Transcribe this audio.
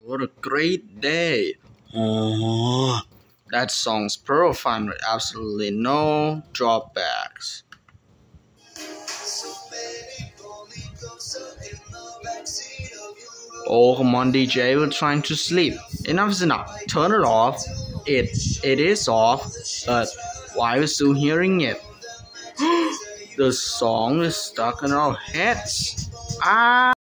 What a great day. Oh, that song's perfect with absolutely no drawbacks. Oh, come on, DJ, we're trying to sleep. Enough is enough. Turn it off. It is off, but why are we still hearing it? The song is stuck in our heads.